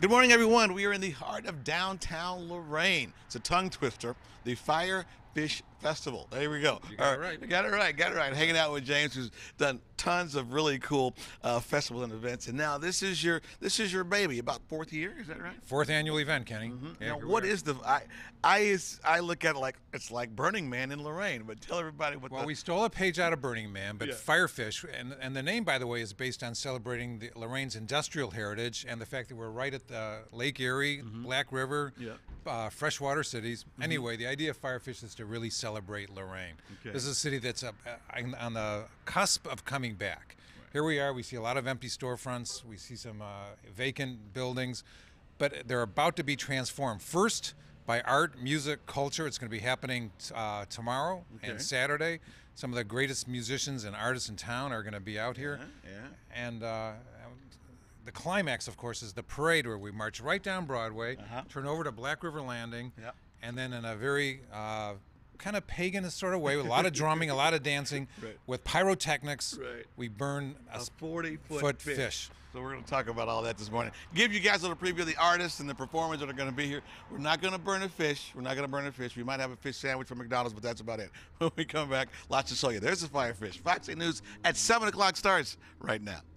Good morning, everyone. We are in the heart of downtown Lorain. It's a tongue twister, the Fire Fish Festival. There we go. You got it right. Got it right. Got it right. Hanging out with James, who's done tons of really cool festivals and events. And now this is your baby. About fourth year, is that right? Fourth annual event, Kenny. Yeah, Now, here what we are. is the? I look at it like it's like Burning Man in Lorain. But tell everybody what. Well, we stole a page out of Burning Man, but Yeah. Firefish, and the name, by the way, is based on celebrating Lorraine's industrial heritage and the fact that we're right at the Lake Erie, Black River, Yeah. freshwater cities. Anyway, the idea of Firefish is to really celebrate Lorain. Okay. This is a city that's on the cusp of coming back. Here we are. We see a lot of empty storefronts. We see some vacant buildings, but they're about to be transformed. First, by art, music, culture. It's going to be happening tomorrow Okay. and Saturday. Some of the greatest musicians and artists in town are going to be out here. Yeah. And the climax, of course, is the parade where we march right down Broadway, turn over to Black River Landing, Yeah. and then in a very kind of pagan sort of way, with a lot of drumming, a lot of dancing, Right. with pyrotechnics, Right. we burn A a 40-foot foot fish. So we're going to talk about all that this morning. Give you guys a little preview of the artists and the performers that are going to be here. We're not going to burn a fish. We're not going to burn a fish. We might have a fish sandwich from McDonald's, but that's about it. When we come back, lots to show you. There's the Firefish. Fox 8 News at 7 o'clock starts right now.